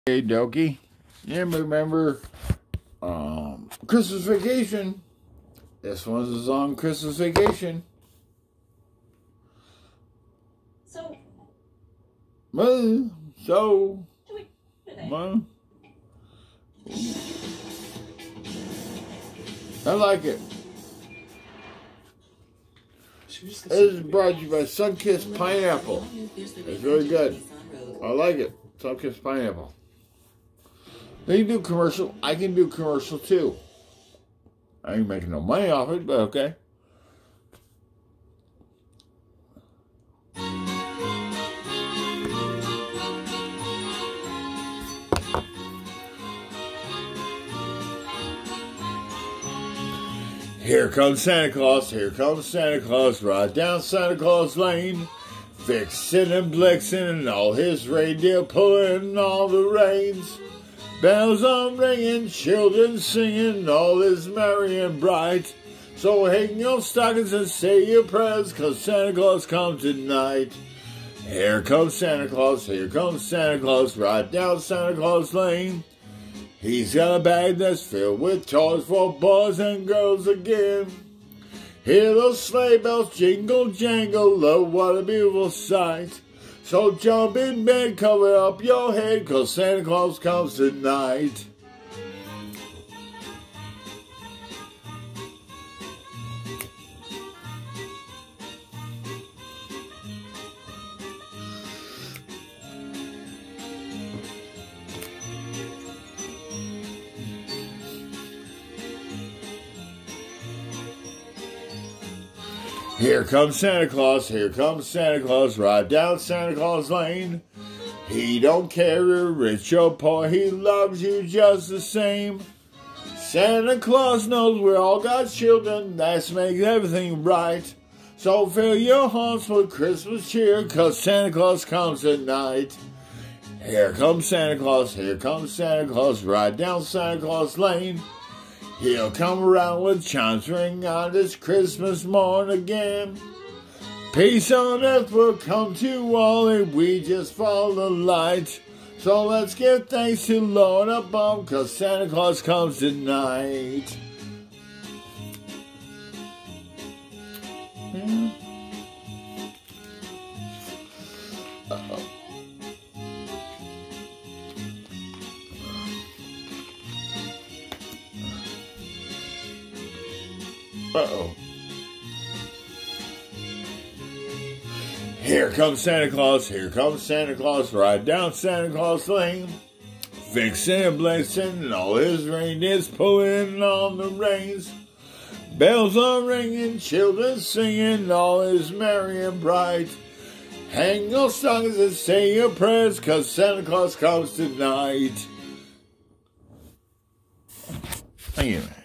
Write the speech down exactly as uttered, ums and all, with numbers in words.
Hey, Dokie. You remember um, Christmas Vacation? This one's on Christmas Vacation. So, Well, so, well, I like it. This is brought to you by Sunkist Pineapple. It's very good. I like it. Sunkist Pineapple. They can do commercial. I can do commercial too. I ain't making no money off it, but okay. Here comes Santa Claus, here comes Santa Claus, right down Santa Claus Lane. Vixen and Blitzen and all his reindeer pulling all the reins. Bells are ringing, children singing, all is merry and bright. So hang your stockings and say your prayers, 'cause Santa Claus comes tonight. Here comes Santa Claus, here comes Santa Claus, right down Santa Claus Lane. He's got a bag that's filled with toys for boys and girls again. Hear those sleigh bells jingle jangle, oh what a beautiful sight. So jump in bed, cover up your head, 'cause Santa Claus comes tonight. Here comes Santa Claus, here comes Santa Claus, right down Santa Claus Lane. He don't care you're rich or poor, he loves you just the same. Santa Claus knows we all got children, that's makes everything right. So fill your hearts with Christmas cheer, 'cause Santa Claus comes tonight. Here comes Santa Claus, here comes Santa Claus, right down Santa Claus Lane. He'll come around with chimes ring on this Christmas morn again. Peace on earth will come to all if we just follow the light. So let's give thanks to Lord above, 'cause Santa Claus comes tonight. Yeah. Uh-oh. Uh-oh. Here comes Santa Claus, here comes Santa Claus, right down Santa Claus Lane. Vixen and Blitzen and all his reindeers pulling on the reins. Bells are ringing, children singing, all is merry and bright. Hang your stockings and say your prayers, 'cause Santa Claus comes tonight. Thank you.